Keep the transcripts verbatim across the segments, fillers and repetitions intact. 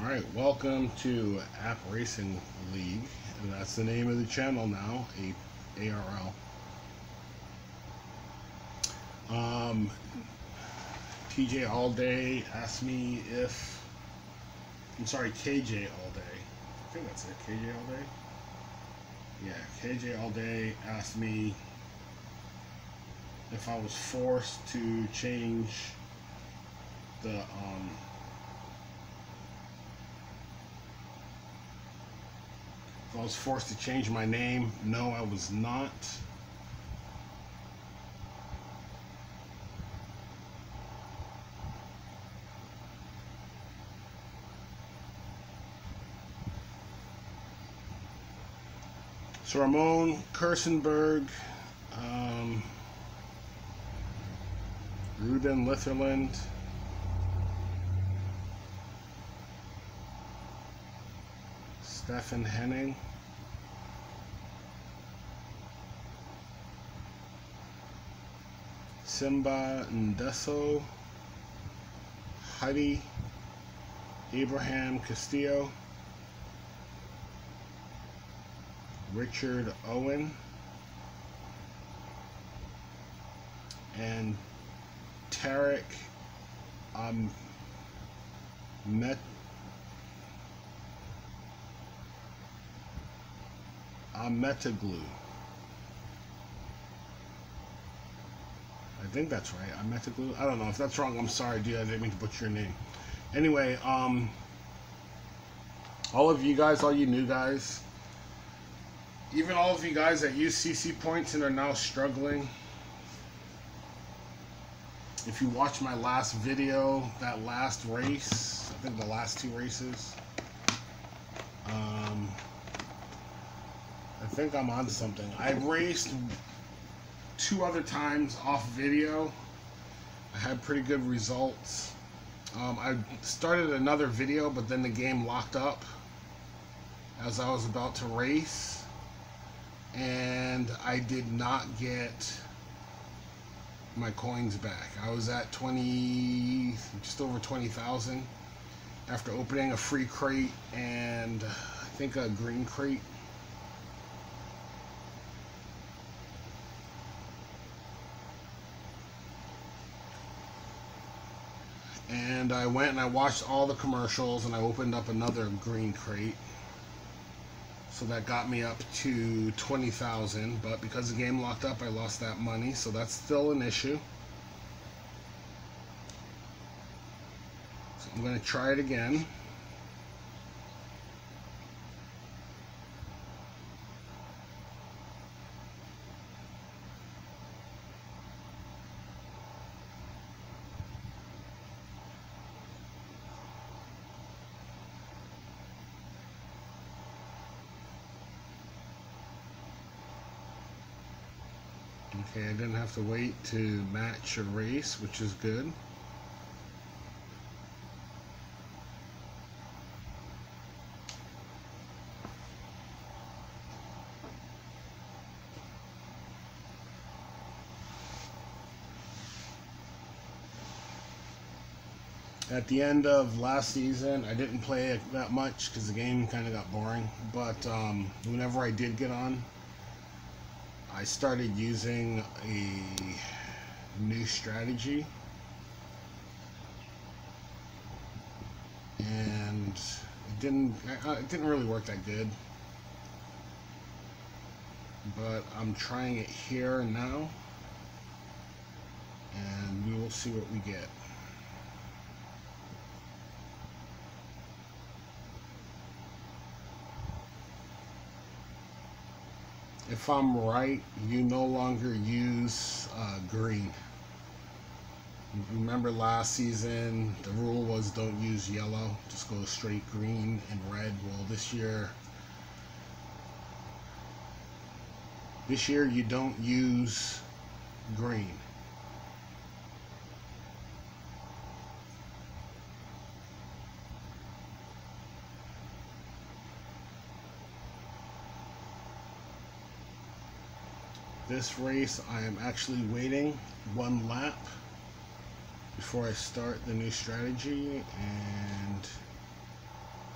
Alright, welcome to App Racing League, and that's the name of the channel now, A R L. Um, T J All Day asked me if, I'm sorry, K J All Day, I think that's it, K J All Day? Yeah, K J All Day asked me if I was forced to change the, um, if I was forced to change my name. No, I was not. So Ramon Kersenberg, um, Ruben Litherland, Stefan Henning, Simba Ndeso, Heidi, Abraham Castillo, Richard Owen, and Tarek um, Met Ametaglu. I think that's right. Ametaglu. I don't know if that's wrong. I'm sorry, dude. I didn't mean to butcher your name. Anyway, um, all of you guys, all you new guys, even all of you guys that use C C points and are now struggling. If you watch my last video, that last race, I think the last two races, um, I think I'm on to something. I raced two other times off video. I had pretty good results. Um, I started another video, but then the game locked up as I was about to race, and I did not get my coins back. I was at twenty, just over twenty thousand after opening a free crate and I think a green crate. And I went and I watched all the commercials and I opened up another green crate. So that got me up to twenty thousand, but because the game locked up, I lost that money, so that's still an issue. So I'm going to try it again. Okay, I didn't have to wait to match a race, which is good. At the end of last season, I didn't play it that much because the game kind of got boring, but um, whenever I did get on, I started using a new strategy, and it didn't it didn't really work that good, but I'm trying it here now, and we will see what we get. If I'm right, you no longer use uh, green. Remember last season, the rule was don't use yellow, just go straight green and red. Well, this year, this year you don't use green. This race, I am actually waiting one lap before I start the new strategy, and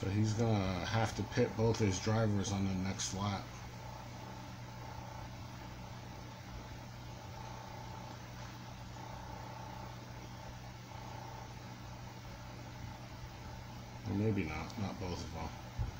So he's gonna have to pit both his drivers on the next lap. Or maybe not, not both of them.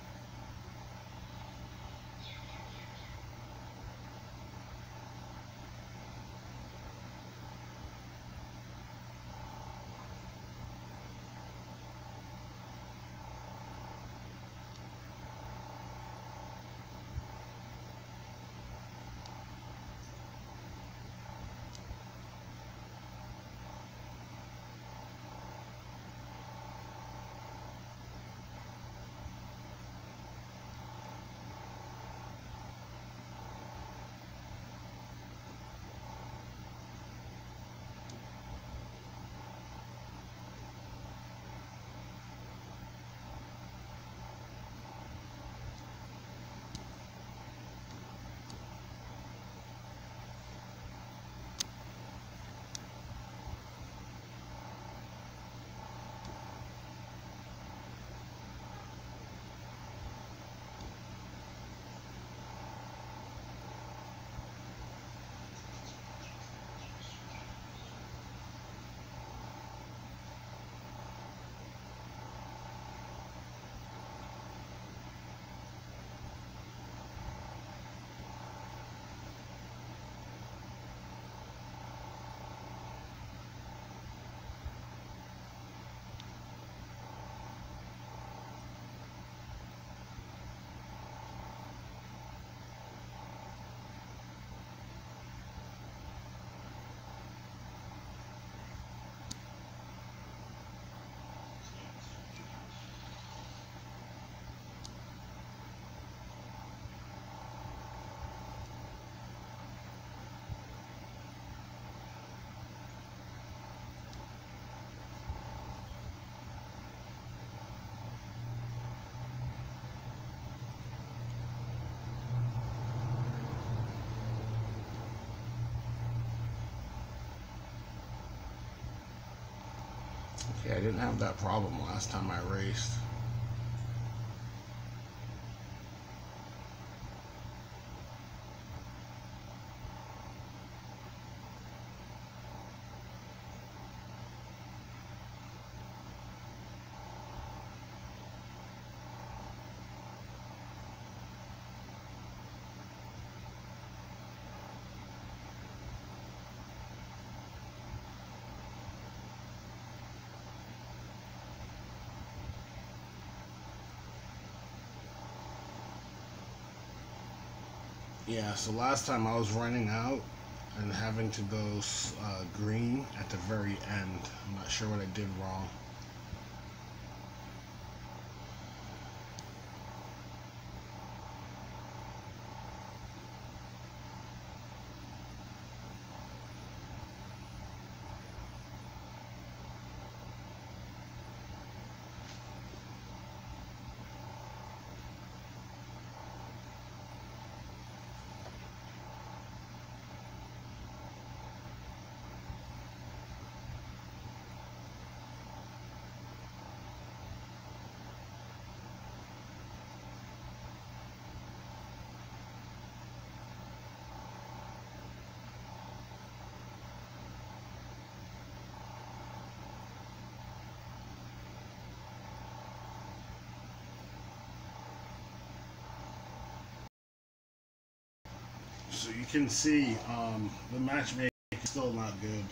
Okay, I didn't have that problem last time I raced. Yeah, so last time I was running out and having to go uh, green at the very end. I'm not sure what I did wrong. So you can see um, the matchmaking is still not good.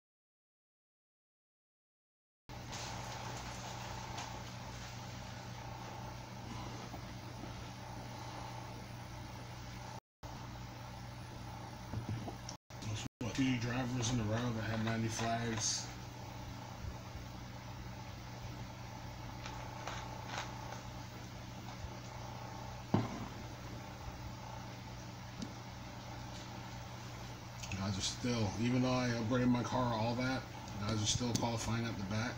What, two drivers in a row that had ninety flags. Guys are still, even though I upgraded my car, all that, guys are still qualifying at the back.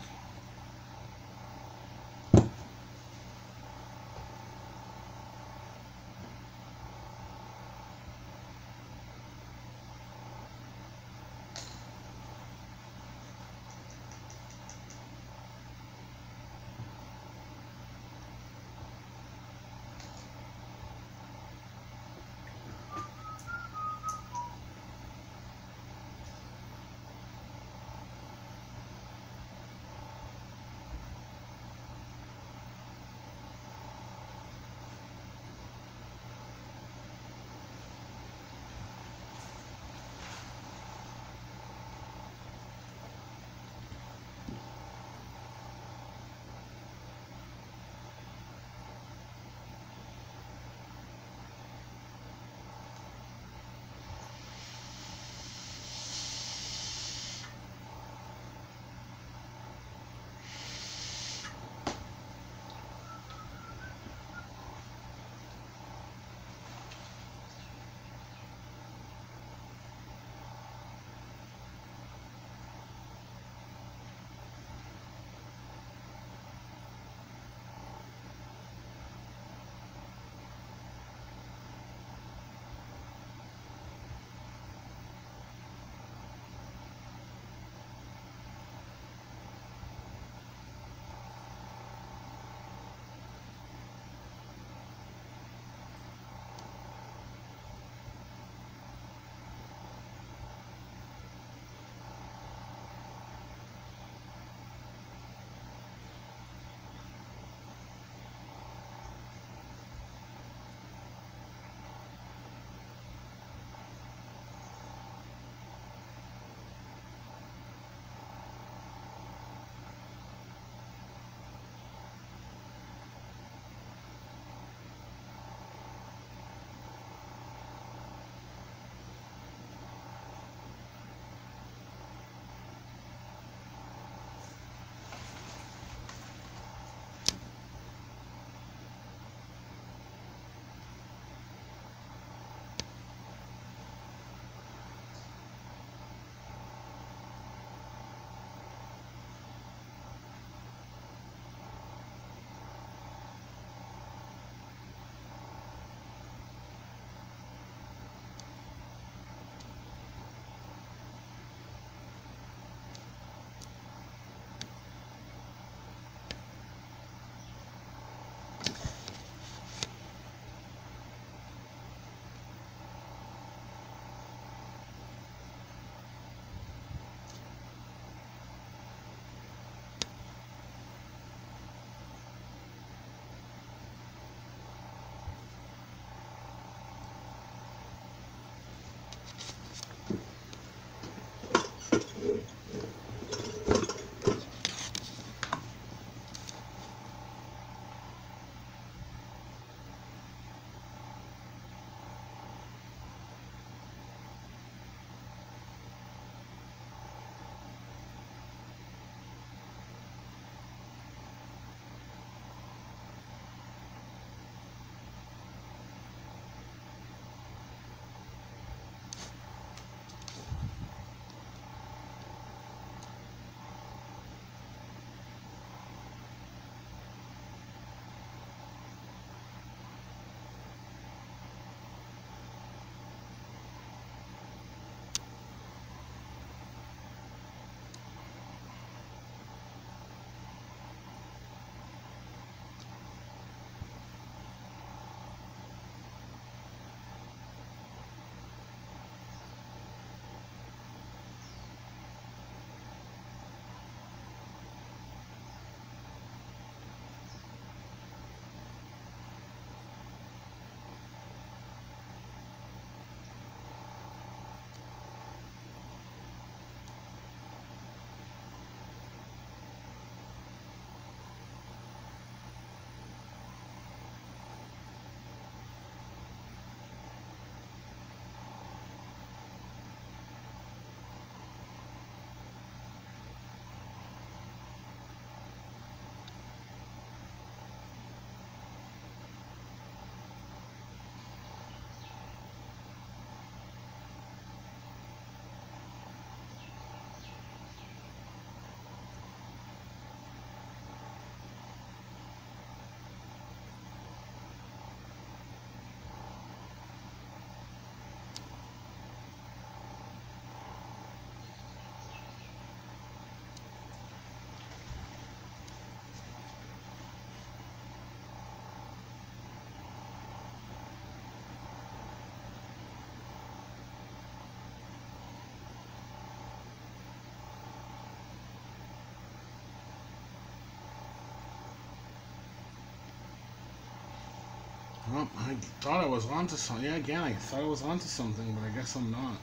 Well, I thought I was onto something. Yeah, again, I thought I was onto something, but I guess I'm not.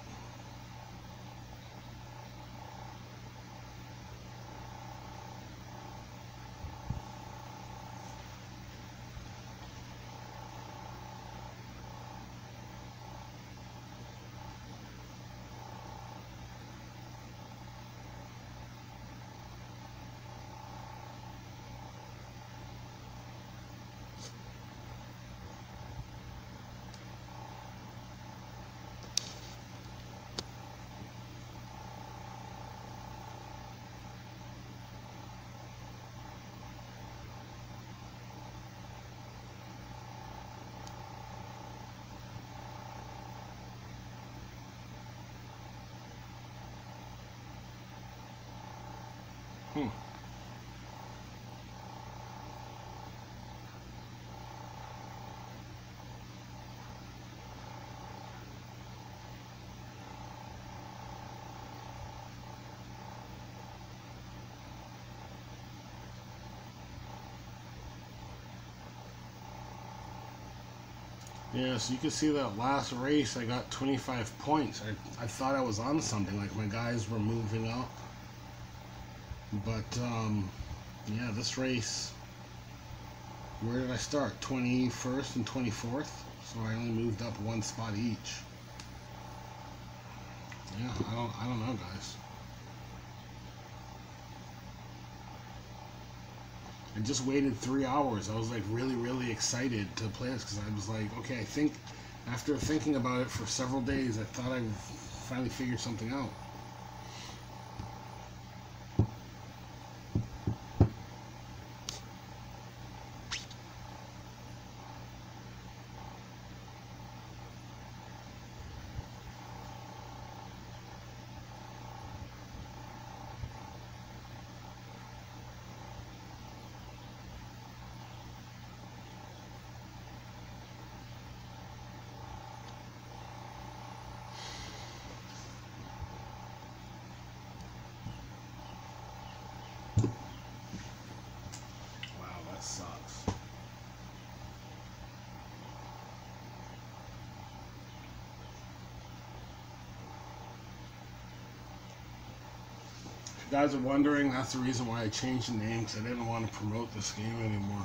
Hmm. Yeah, so you can see that last race I got twenty-five points. I, I thought I was on something, like my guys were moving up. But, um, yeah, this race, where did I start? twenty-first and twenty-fourth? So I only moved up one spot each. Yeah, I don't, I don't know, guys. I just waited three hours. I was like really, really excited to play this because I was like, okay, I think after thinking about it for several days, I thought I finally figured something out. Wow, that sucks. If you guys are wondering, that's the reason why I changed the name, because I didn't want to promote this game anymore.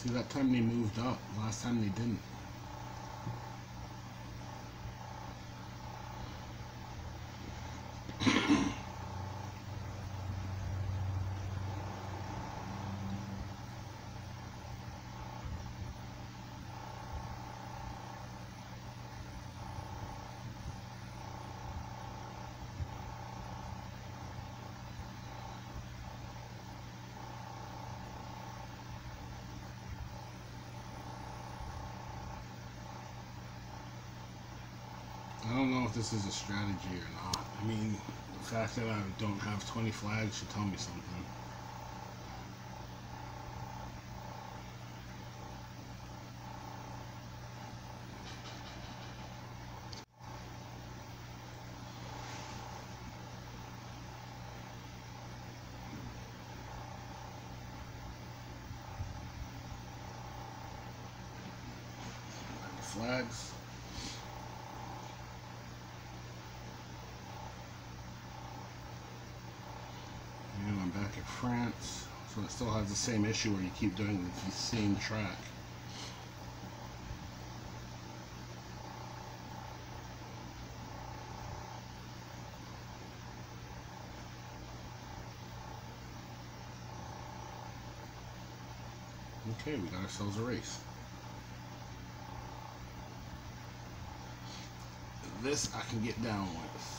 See, that time they moved up. Last time they didn't. I don't know if this is a strategy or not. I mean, the fact that I don't have twenty flags should tell me something. Flags. And I'm back at France. So it still has the same issue where you keep doing the same track. Okay, we got ourselves a race. This I can get down with.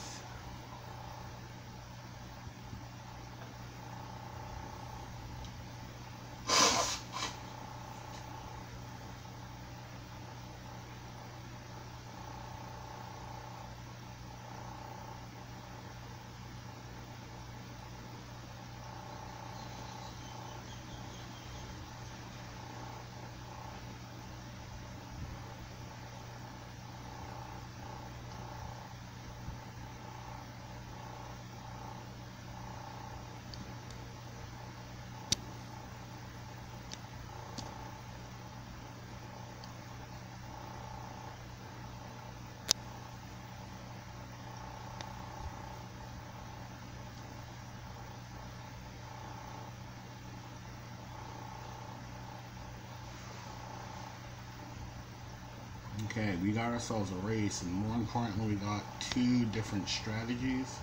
Okay, we got ourselves a race, and more importantly, we got two different strategies.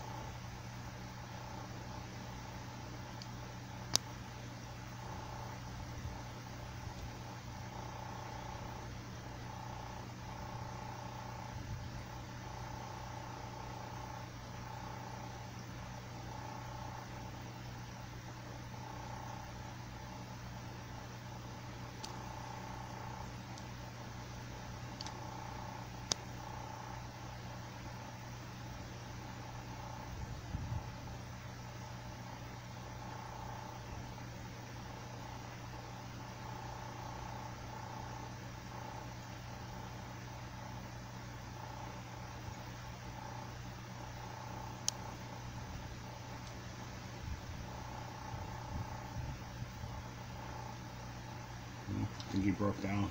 I think he broke down.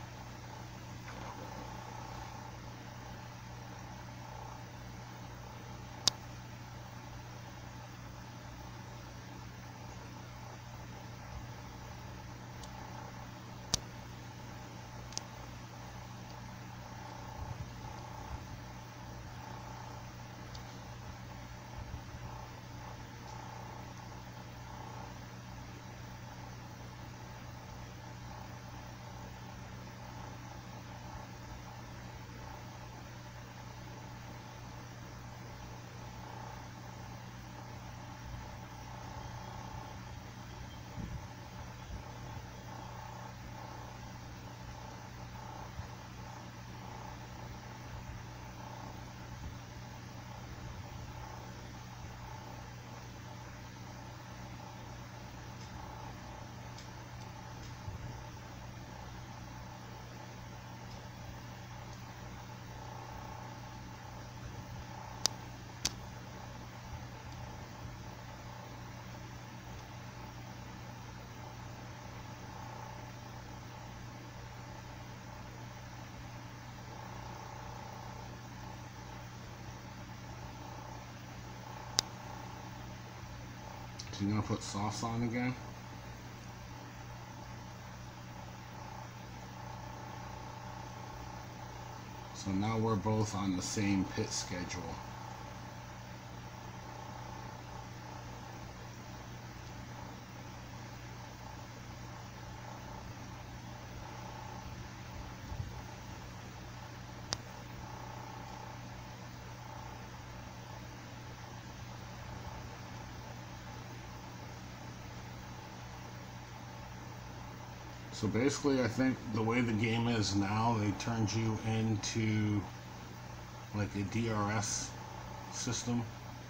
So you're gonna put sauce on again? So now we're both on the same pit schedule. So basically, I think the way the game is now, they turned you into like a D R S system.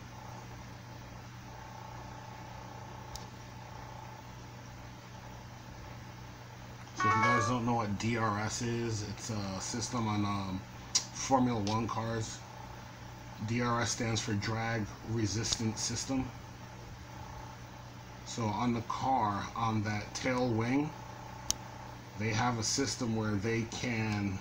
So if you guys don't know what D R S is, it's a system on um, Formula One cars. D R S stands for drag resistant system. So on the car, on that tail wing, they have a system where they can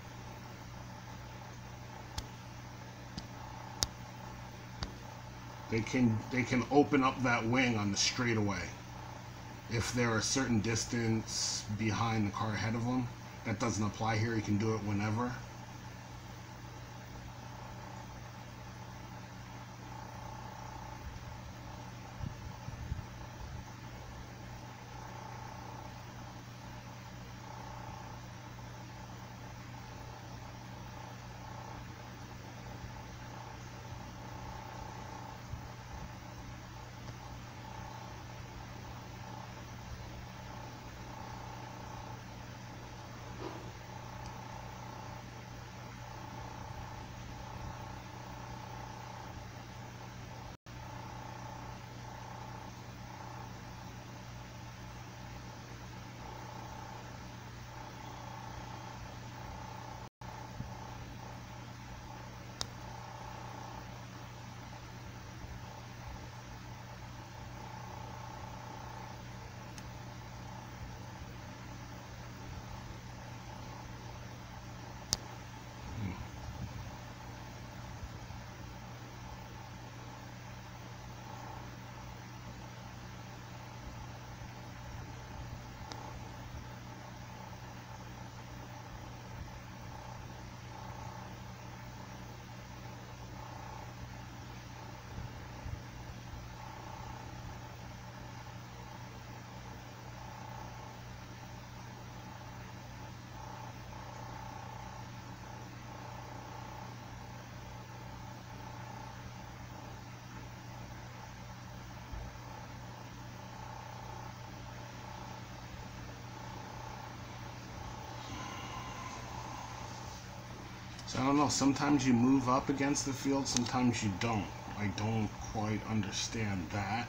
they can they can open up that wing on the straightaway if they're a certain distance behind the car ahead of them. That doesn't apply here. You can do it whenever. So I don't know, sometimes you move up against the field, sometimes you don't. I don't quite understand that.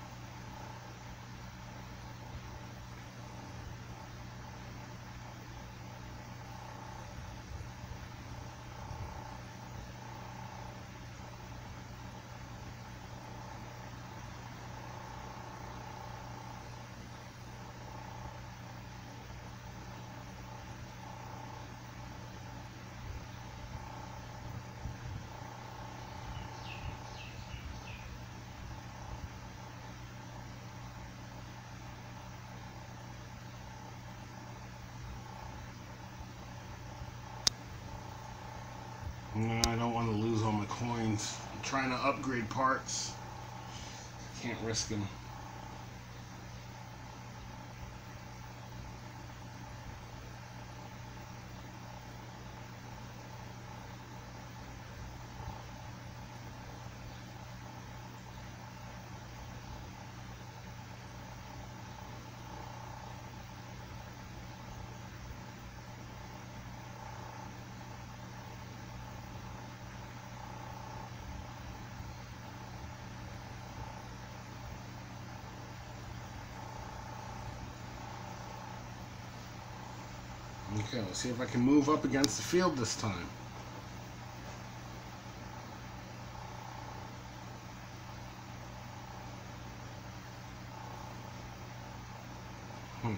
No, I don't want to lose all my coins. I'm trying to upgrade parts. Can't risk them. Okay, let's see if I can move up against the field this time. Hmm.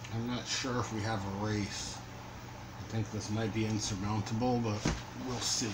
I'm not sure if we have a race. I think this might be insurmountable, but we'll see.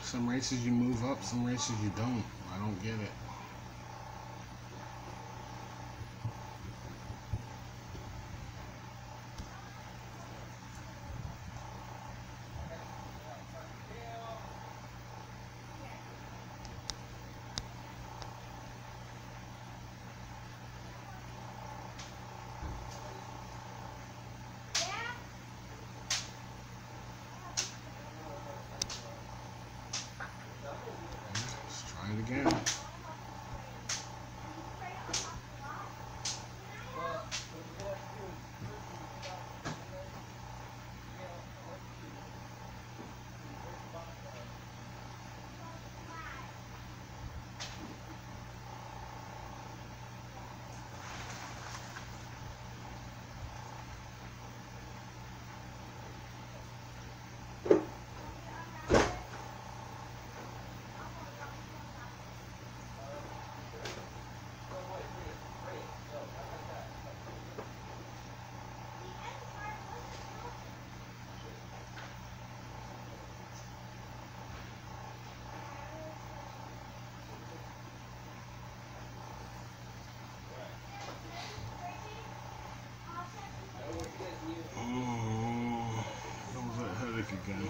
Some races you move up, some races you don't. I don't get it. Let's try it again. Oh, that was that headache again.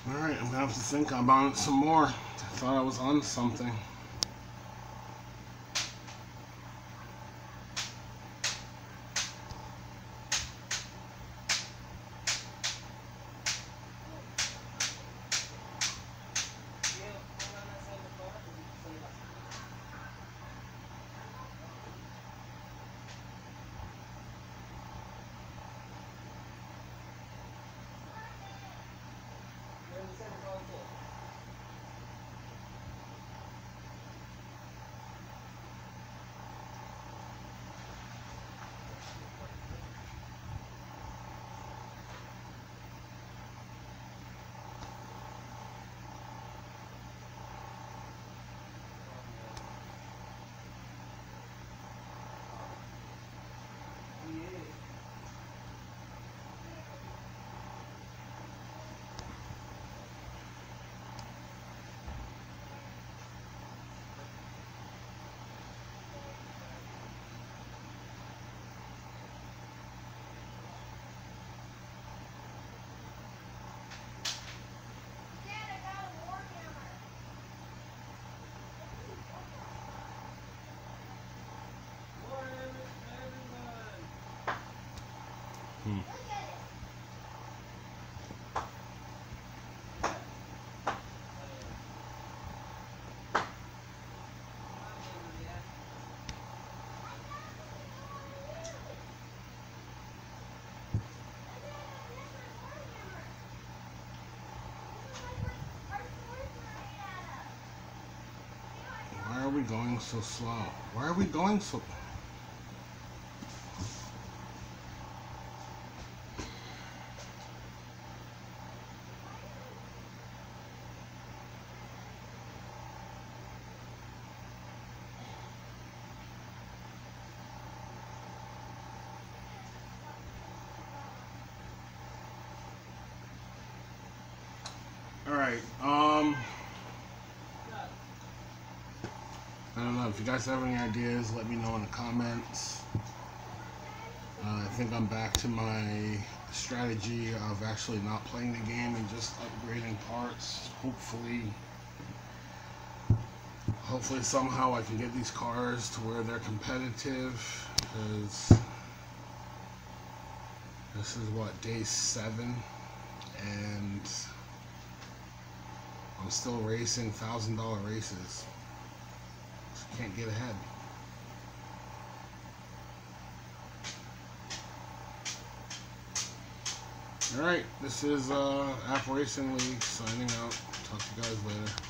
Alright, I'm gonna have to think about it some more. I thought I was on something. Hmm. Why are we going so slow? Why are we going so... Alright, um... I don't know, if you guys have any ideas, let me know in the comments. Uh, I think I'm back to my strategy of actually not playing the game and just upgrading parts. Hopefully, hopefully somehow I can get these cars to where they're competitive, because this is what, day seven, and I'm still racing one thousand dollar races. Just can't get ahead. Alright, this is uh, App Racing League signing out. Talk to you guys later.